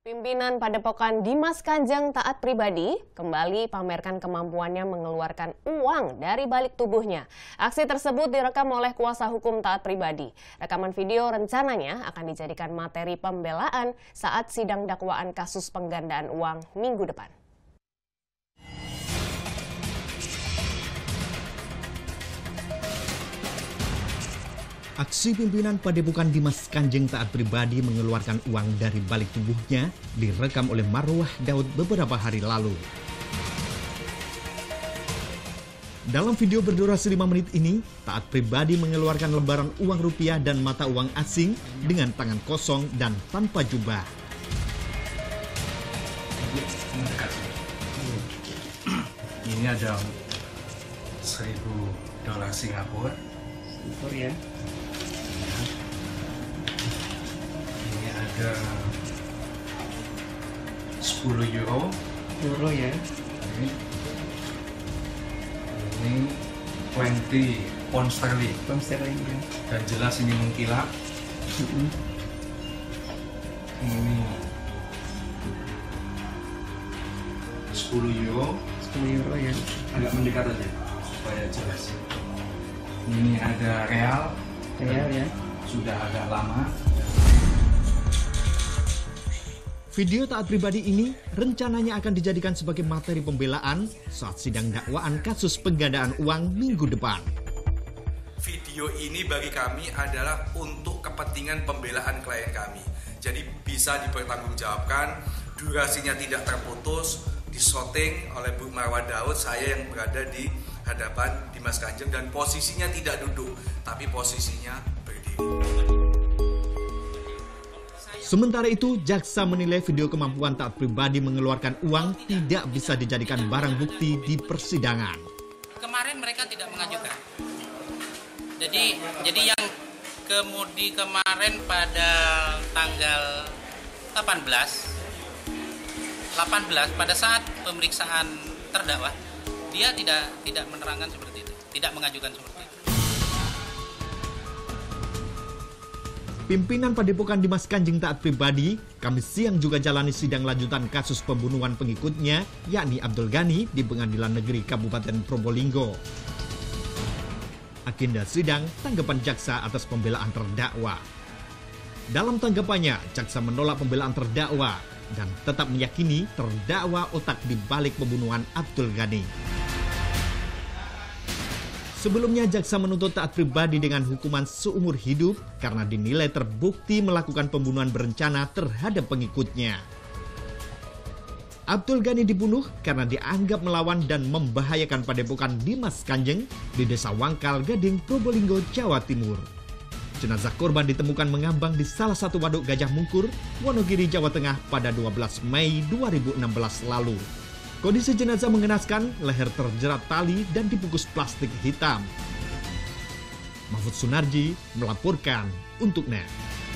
Pimpinan Padepokan Dimas Kanjeng Taat Pribadi kembali pamerkan kemampuannya mengeluarkan uang dari balik tubuhnya. Aksi tersebut direkam oleh kuasa hukum Taat Pribadi. Rekaman video rencananya akan dijadikan materi pembelaan saat sidang dakwaan kasus penggandaan uang minggu depan. Aksi pimpinan Padepokan Dimas Kanjeng Taat Pribadi mengeluarkan uang dari balik tubuhnya direkam oleh Marwah Daud beberapa hari lalu. Dalam video berdurasi 5 menit ini, Taat Pribadi mengeluarkan lembaran uang rupiah dan mata uang asing dengan tangan kosong dan tanpa jubah. Ini ada $1.000 Singapura. Ya. Ini ada 10 euro. Euro ya. Ini 20 pound sterling. Pound sterling ya. Dan jelas ini mengkilap. Ini 10 euro. 10 euro ya. Agak mendekat aja supaya jelas. Ini ada real. Real ya. Sudah agak lama. Video Taat Pribadi ini rencananya akan dijadikan sebagai materi pembelaan saat sidang dakwaan kasus penggandaan uang minggu depan. Video ini bagi kami adalah untuk kepentingan pembelaan klien kami. Jadi bisa dipertanggungjawabkan, durasinya tidak terputus, disyuting oleh Bu Marwah Daud, saya yang berada di hadapan Dimas Kanjeng dan posisinya tidak duduk, tapi posisinya berdiri. Sementara itu, jaksa menilai video kemampuan Taat Pribadi mengeluarkan uang tidak bisa dijadikan barang bukti di persidangan. Kemarin mereka tidak mengajukan. Jadi yang kemarin pada tanggal 18 pada saat pemeriksaan terdakwa, dia tidak menerangkan seperti itu, tidak mengajukan seperti itu. Pimpinan Padepokan Dimas Kanjeng Taat Pribadi Kamis siang juga jalani sidang lanjutan kasus pembunuhan pengikutnya, yakni Abdul Ghani di Pengadilan Negeri Kabupaten Probolinggo. Agenda sidang tanggapan jaksa atas pembelaan terdakwa. Dalam tanggapannya, jaksa menolak pembelaan terdakwa dan tetap meyakini terdakwa otak di balik pembunuhan Abdul Ghani. Sebelumnya, jaksa menuntut Taat Pribadi dengan hukuman seumur hidup karena dinilai terbukti melakukan pembunuhan berencana terhadap pengikutnya. Abdul Ghani dibunuh karena dianggap melawan dan membahayakan Padepokan Dimas Kanjeng di Desa Wangkal, Gading, Probolinggo, Jawa Timur. Jenazah korban ditemukan mengambang di salah satu waduk Gajah Mungkur, Wonogiri, Jawa Tengah pada 12 Mei 2016 lalu. Kondisi jenazah mengenaskan, leher terjerat tali dan dibungkus plastik hitam. Mahfud Sunarji melaporkan untuk NET.